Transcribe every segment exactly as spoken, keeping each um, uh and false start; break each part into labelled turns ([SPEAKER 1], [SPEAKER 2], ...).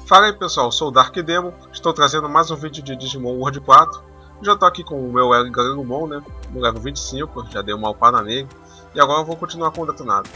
[SPEAKER 1] Fala aí pessoal, sou o Dark Demon, estou trazendo mais um vídeo de Digimon World quatro. Já estou aqui com o meu Garurumon, né, no level vinte e cinco, já dei uma upada nele. E agora eu vou continuar com o detonado.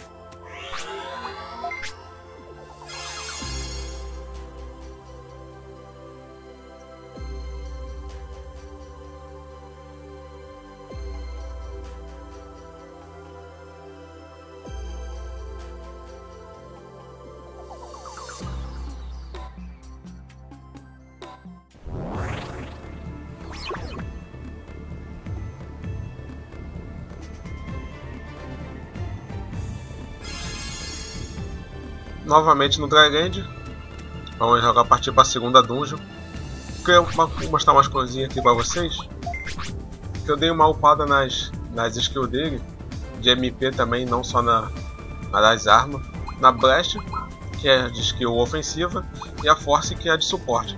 [SPEAKER 1] Novamente no Dryland, vamos jogar partir para a segunda dungeon. Queria mostrar umas coisinhas aqui para vocês. Que eu dei uma upada nas, nas skills dele, de M P também, não só na, na das armas. Na Blast, que é de skill ofensiva, e a Force, que é de suporte.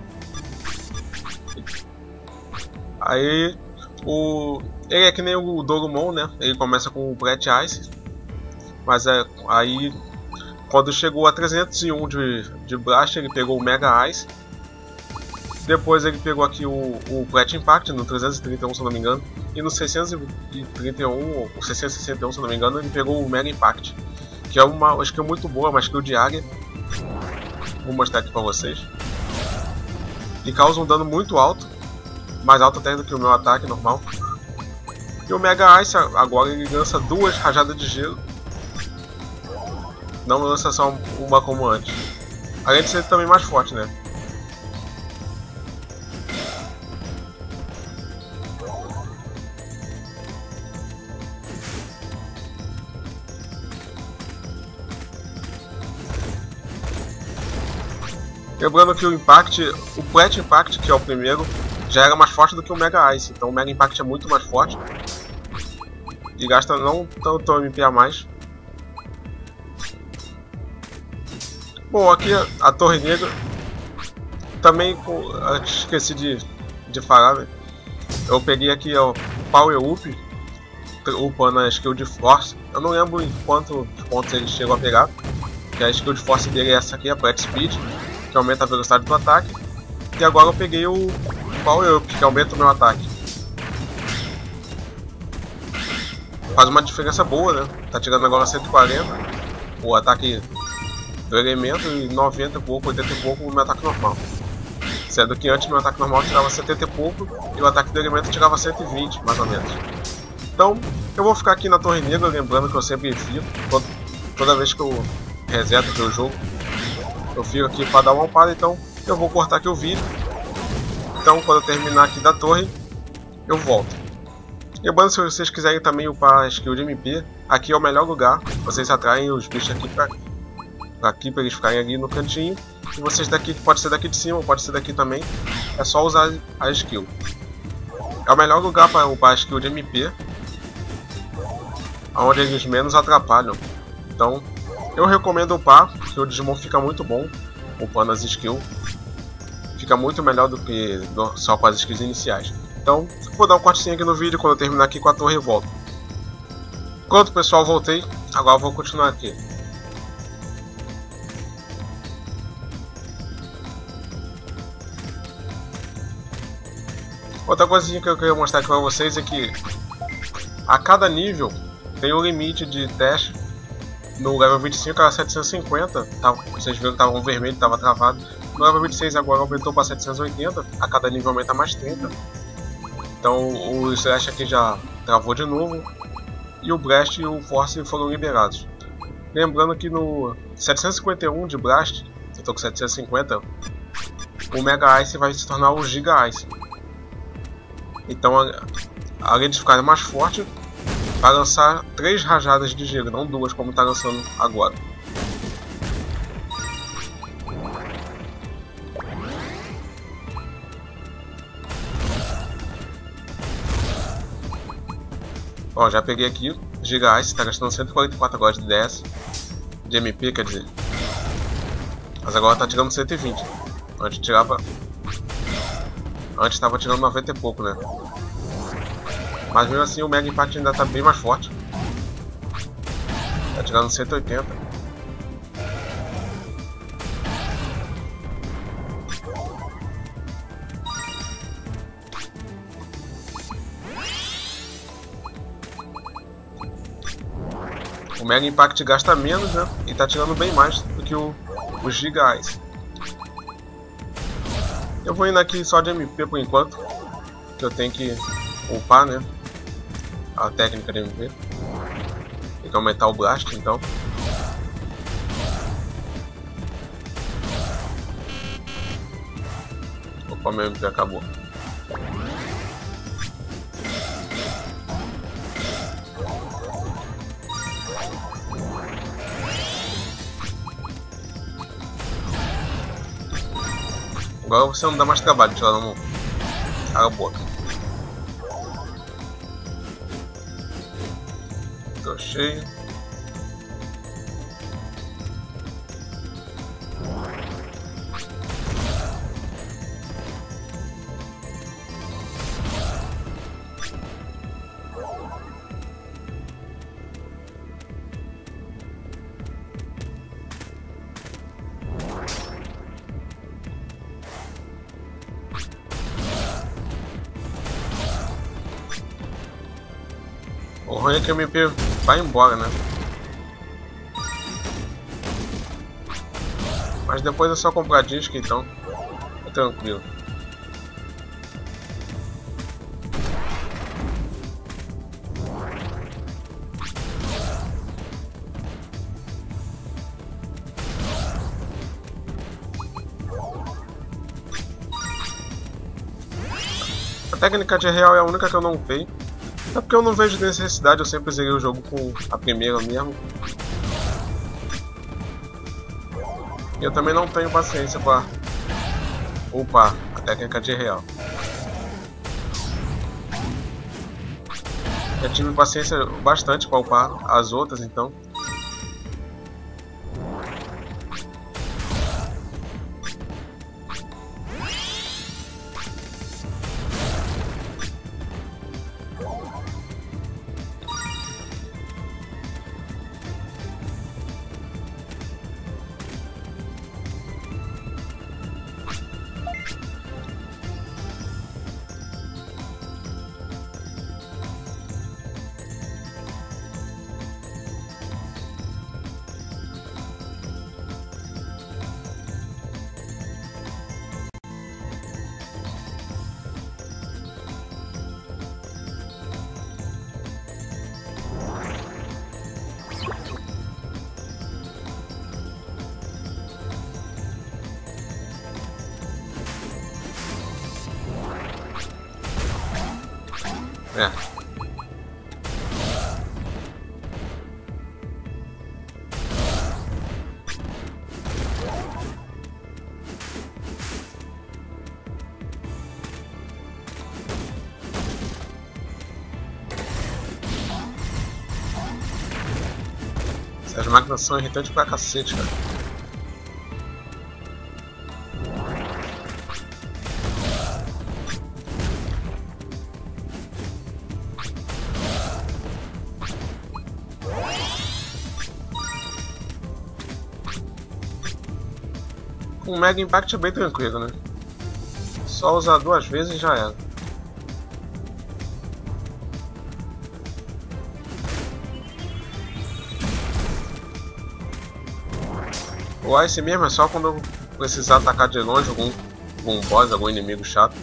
[SPEAKER 1] Aí, o, ele é que nem o Dorumon, né? Ele começa com o Brett Ice, mas é, aí quando chegou a trezentos e um de, de Blast, ele pegou o Mega Ice. Depois ele pegou aqui o, o Brett Impact no trezentos e trinta e um, se não me engano. E no seiscentos e trinta e um, ou seiscentos e sessenta e um, se não me engano, ele pegou o Mega Impact, que é uma skill muito boa, uma skill de área. Vou mostrar aqui pra vocês. E causa um dano muito alto, mais alto até do que o meu ataque normal. E o Mega Ice agora ele lança duas rajadas de gelo. Não lança só uma como antes. Além de ser também mais forte, né? Lembrando que o Impact, o Brett Impact, que é o primeiro, já era mais forte do que o Mega Ice. Então o Mega Impact é muito mais forte. E gasta não tanto M P a mais. Bom, aqui a Torre Negra, também esqueci de, de falar, né? Eu peguei aqui o Power Up, upando a skill de Force. Eu não lembro em quantos pontos ele chegou a pegar, que a skill de Force dele é essa aqui, a Brett Speed, que aumenta a velocidade do ataque. E agora eu peguei o Power Up, que aumenta o meu ataque. Faz uma diferença boa, né? Tá tirando agora cento e quarenta, o ataque do elemento, e noventa e pouco, oitenta e pouco o meu ataque normal. Sendo que antes meu ataque normal tirava setenta e pouco e o ataque do elemento tirava cento e vinte, mais ou menos. Então eu vou ficar aqui na Torre Negra, lembrando que eu sempre fico, toda, toda vez que eu reseto o jogo, eu fico aqui para dar uma upada. Então eu vou cortar aqui o vídeo. Então quando eu terminar aqui da torre, eu volto. Lembrando, se vocês quiserem também upar a skill de M P, aqui é o melhor lugar. Vocês atraem os bichos aqui para aqui para eles ficarem ali no cantinho, e vocês daqui, pode ser daqui de cima, pode ser daqui também, é só usar a skill. É o melhor lugar para upar a skill de M P, onde eles menos atrapalham. Então eu recomendo upar, porque o Digimon fica muito bom upando as skills, fica muito melhor do que só com as skills iniciais. Então vou dar um cortezinho aqui no vídeo, quando eu terminar aqui com a torre eu volto. Pronto pessoal, voltei, agora eu vou continuar aqui. Outra coisinha que eu queria mostrar aqui para vocês é que a cada nível tem um limite de teste. No level vinte e cinco era setecentos e cinquenta, tá? Vocês viram que estava um vermelho, estava travado. No level vinte e seis agora aumentou para setecentos e oitenta, a cada nível aumenta mais trinta. Então o Slash aqui já travou de novo. E o Blast e o Force foram liberados. Lembrando que no setecentos e cinquenta e um de Blast, eu estou com setecentos e cinquenta, o Mega Ice vai se tornar o Giga Ice. Então, além de ficar mais forte, vai lançar três rajadas de gelo, não duas como está lançando agora. Ó, já peguei aqui, Giga Ice está gastando cento e quarenta e quatro agora de D S, de M P, quer dizer. Mas agora está tirando cento e vinte. Antes tirava... Antes estava tirando noventa e pouco, né? Mas mesmo assim o Mega Impact ainda está bem mais forte. Tá tirando cento e oitenta. O Mega Impact gasta menos, né? E tá tirando bem mais do que o, os Giga Ice. Eu vou indo aqui só de M P por enquanto, que eu tenho que upar, né? A técnica de M P. Tem que aumentar o Blast, então. Opa, meu M P acabou. Agora você não dá mais trabalho de tirar no cara boca. Tô cheio. O ruim é que o M P vai embora, né? Mas depois é só comprar disco, então é tranquilo. A técnica de real é a única que eu não upei. É porque eu não vejo necessidade, eu sempre zerei o jogo com a primeira mesmo. E eu também não tenho paciência para upar a técnica de real. Eu tive paciência bastante para upar as outras, então. É. Essas máquinas são irritantes pra cacete, cara. O Mega Impact é bem tranquilo, né? Só usar duas vezes e já era. O Ice mesmo é só quando eu precisar atacar de longe algum, algum boss, algum inimigo chato.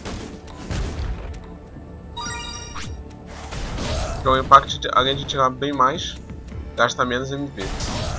[SPEAKER 1] Porque o Impact, além de tirar bem mais, gasta menos M P.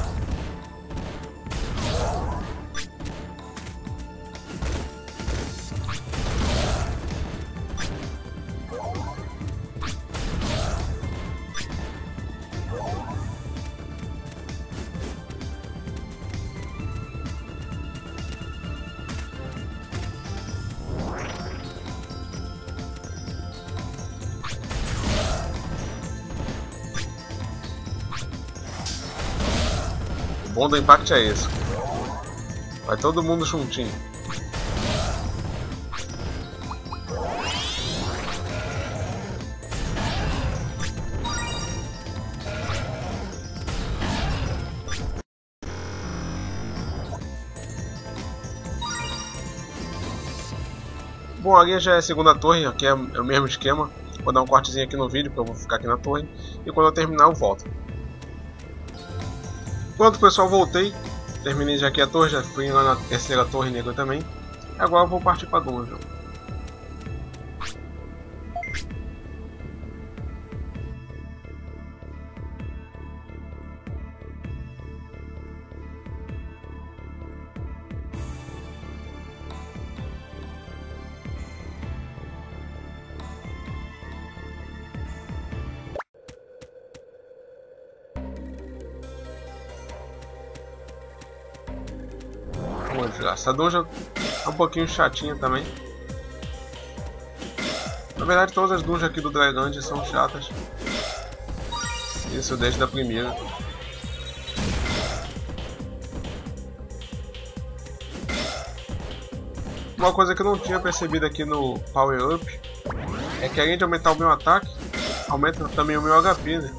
[SPEAKER 1] O bom do Impact é esse. Vai todo mundo juntinho. Bom, ali já é a segunda torre, aqui é o mesmo esquema. Vou dar um cortezinho aqui no vídeo, porque eu vou ficar aqui na torre. E quando eu terminar eu volto. Pronto, pessoal, voltei. Terminei já aqui a torre, já fui lá na terceira torre negra também. Agora eu vou partir para dungeon. Essa dungeon é um pouquinho chatinha também. Na verdade, todas as dungeons aqui do Dragland são chatas. Isso desde a primeira. Uma coisa que eu não tinha percebido aqui no Power Up é que além de aumentar o meu ataque, aumenta também o meu H P, né?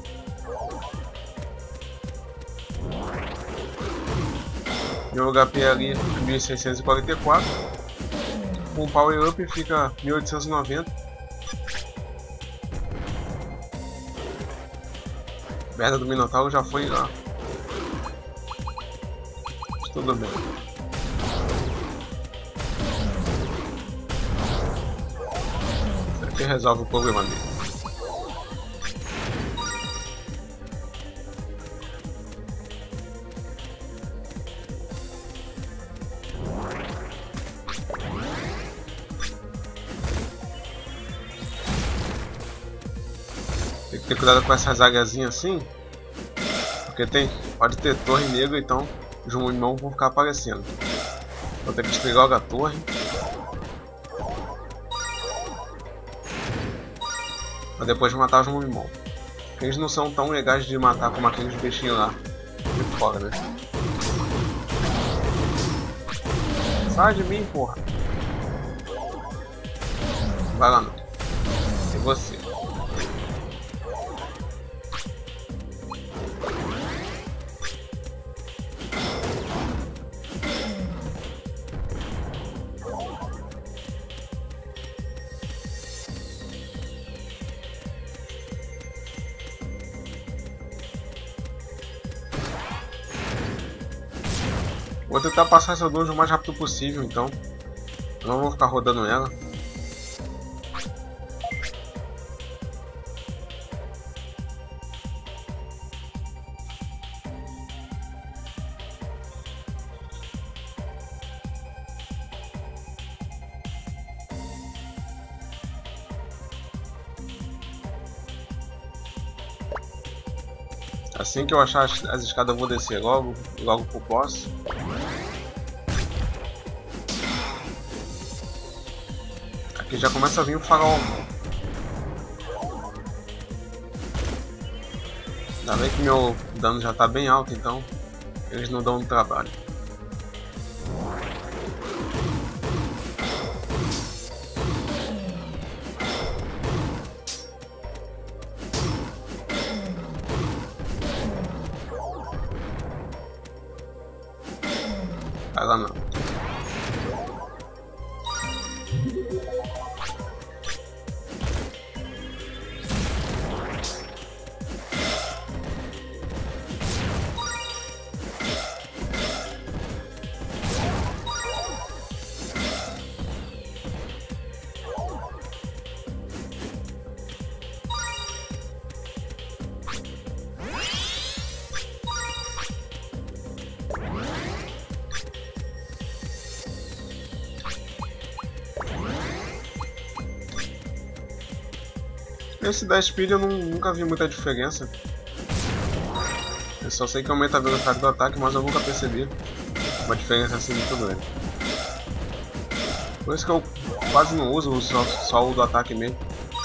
[SPEAKER 1] Meu H P é ali mil seiscentos e quarenta e quatro, com o Power Up fica mil oitocentos e noventa. Merda do Minotauro já foi lá. Tudo bem. Isso aqui resolve o problema dele. Tem que ter cuidado com essas águiazinhas assim, porque tem, pode ter torre negra, então os Mumimon vão ficar aparecendo. Vou ter que destruir logo a torre. Pra depois matar os Mumimon. Porque eles não são tão legais de matar como aqueles bichinhos lá de fora, né? Sai de mim, porra! Vai lá, não. E você? Vou tentar passar essa dungeon o mais rápido possível, então. Eu não vou ficar rodando ela. Assim que eu achar as, as escadas, eu vou descer logo, logo pro boss. Aqui já começa a vir o faraó. Ainda bem que meu dano já tá bem alto, então eles não dão trabalho. Vai lá não. Esse da Speed eu não, nunca vi muita diferença. Eu só sei que aumenta a velocidade do ataque, mas eu nunca percebi uma diferença assim muito grande. Por isso que eu quase não uso só, só o do ataque mesmo.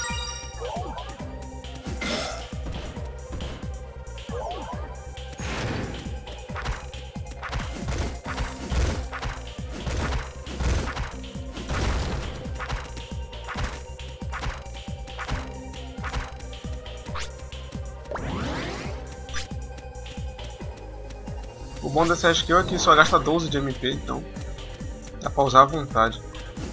[SPEAKER 1] O bom dessa skill é que só gasta doze de M P, então dá pra usar à vontade.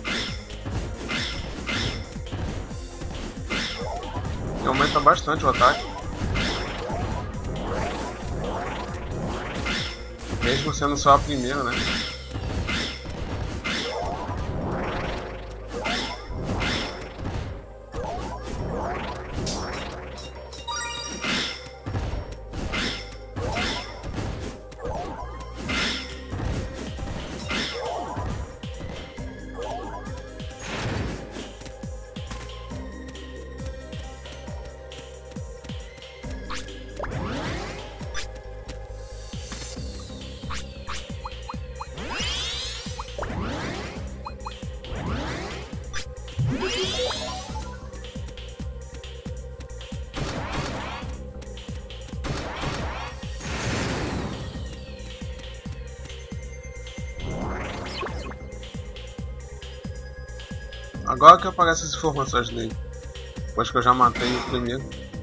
[SPEAKER 1] E aumenta bastante o ataque. Mesmo sendo só a primeira, né? Agora que aparecem as informações dele. Depois que eu já matei o primeiro.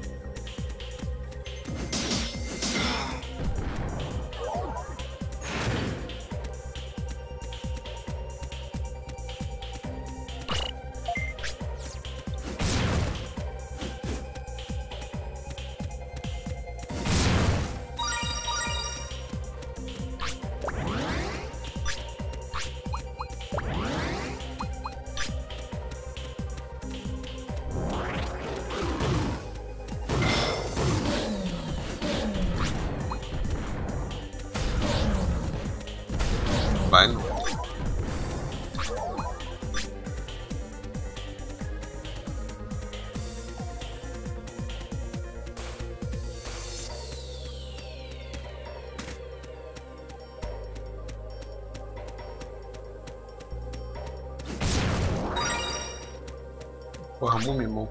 [SPEAKER 1] Vai não. Porra, Mumimon.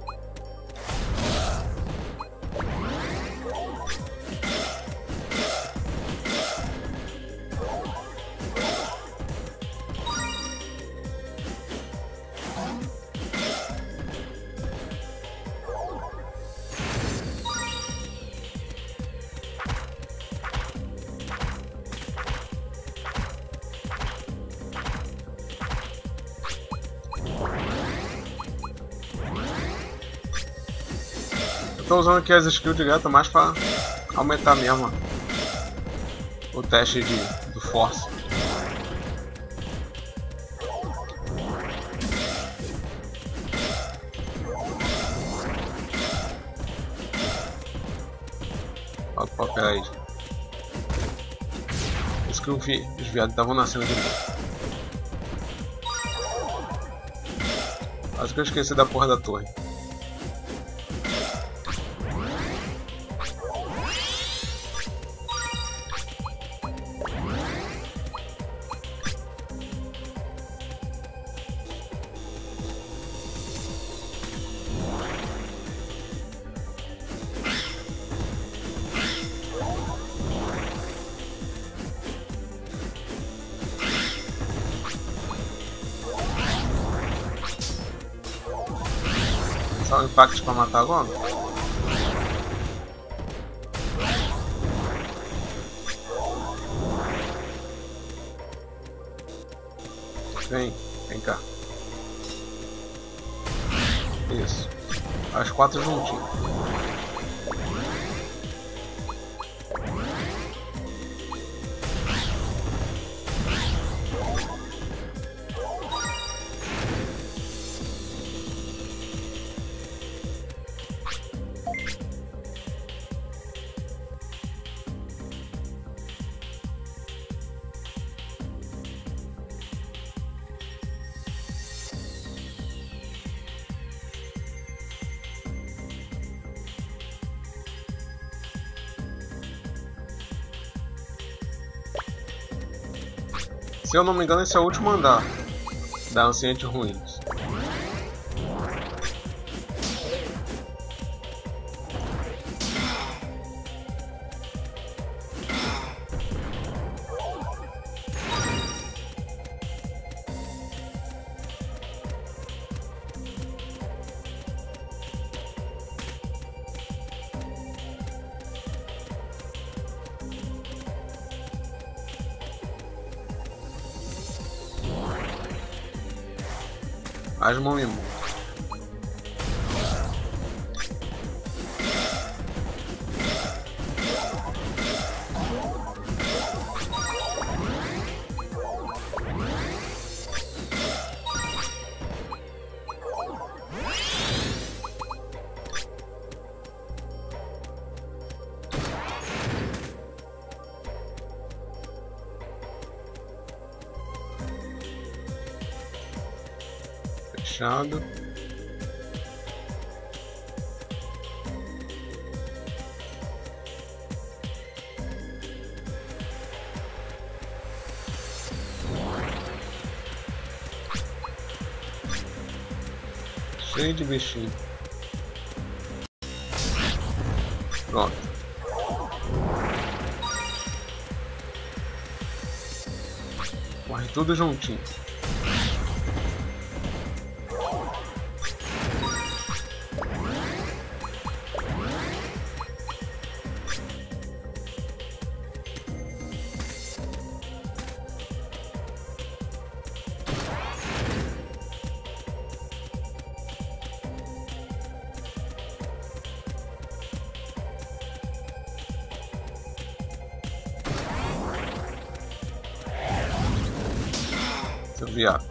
[SPEAKER 1] Estou usando aqui as skills direto mais para aumentar mesmo o teste de, do force. Opa, peraí. Isso que eu vi, os viados estavam nascendo de novo. Acho que eu esqueci da porra da torre. Só o impacto para matar agora? Vem, vem cá. Isso. As quatro juntinhos. Se eu não me engano, esse é o último andar da Anciente Ruins. As Mumimon. fechado. Cheio de bichinho. Pronto. Corre tudo juntinho. Viado.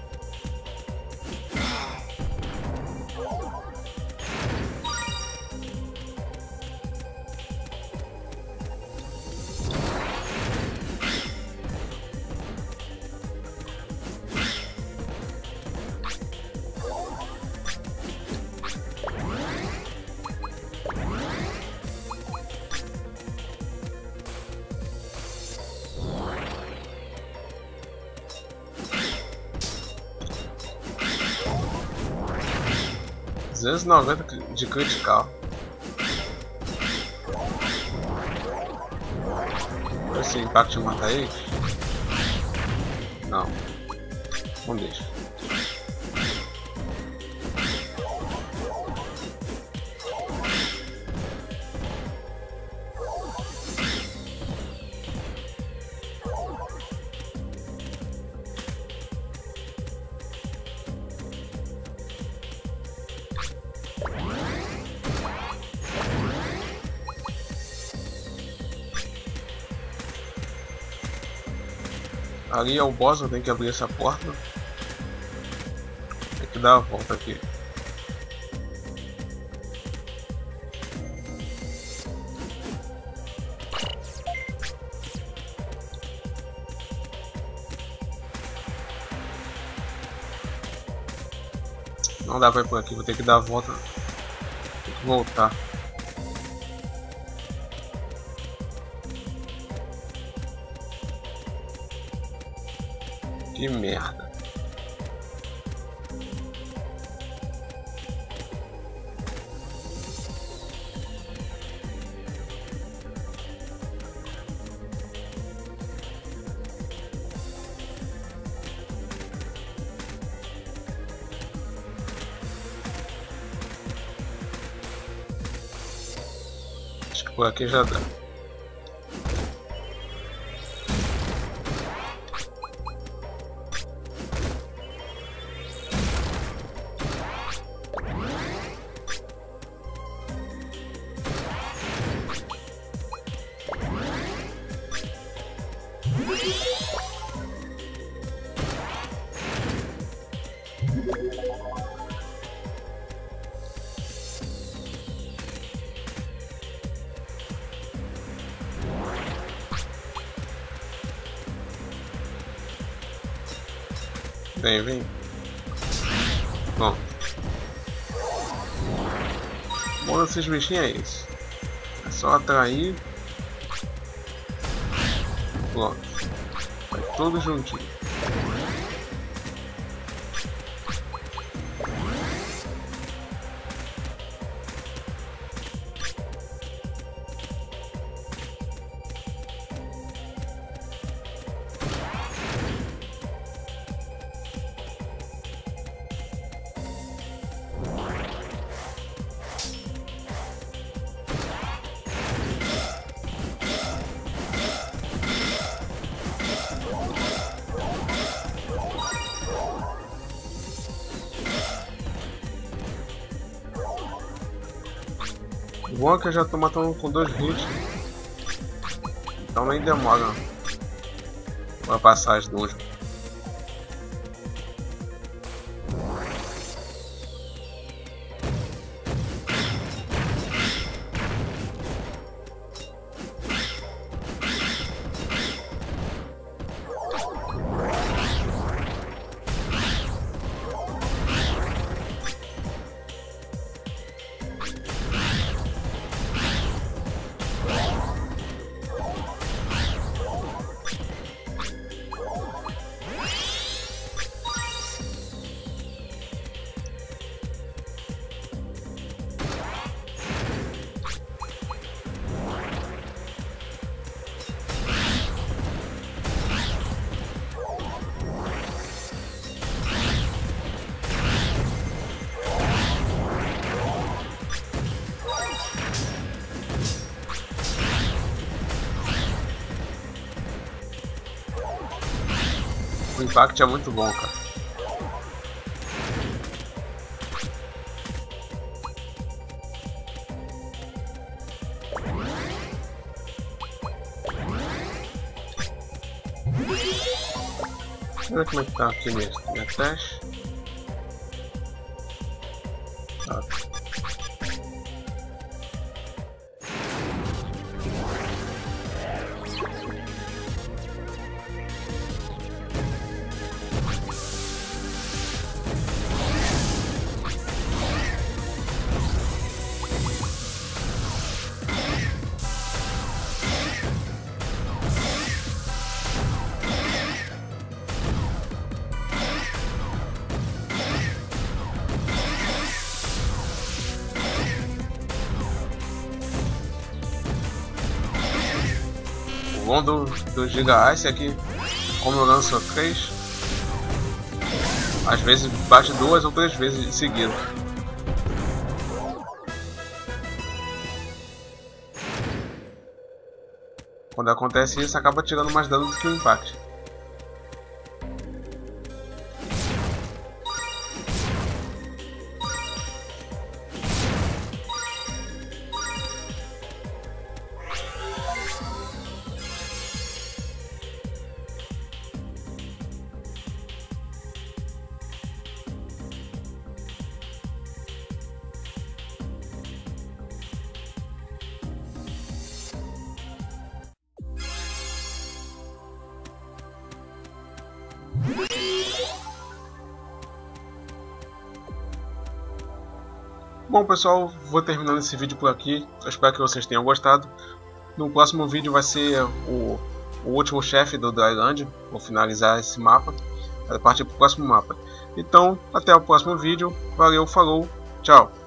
[SPEAKER 1] duzentos e noventa de critical. Esse impacto mata eles? Não. Não deixa. Ali é o boss, eu tenho que abrir essa porta. Tem que dar a volta aqui. Não dá pra ir por aqui, vou ter que dar a volta. Tem que voltar. Que merda. Acho que por aqui já dá. Vem, vem. Bom. Bom desses bichinhos é isso. É só atrair. Pronto. Vai tudo juntinho. O bom é que eu já tô matando com dois hits, então nem demora pra passar as duas. Impact é muito bom, cara. Deixa eu ver como é que tá aqui mesmo. Minha teste. Tá. O bom do, do Giga Ice é que, como eu lanço três, às vezes bate duas ou três vezes em seguida. Quando acontece isso, acaba tirando mais dano do que o Impact. Bom pessoal, vou terminando esse vídeo por aqui. Eu espero que vocês tenham gostado. No próximo vídeo vai ser o, o último chefe do Dryland. Vou finalizar esse mapa, vai partir para o próximo mapa. Então, até o próximo vídeo. Valeu, falou, tchau!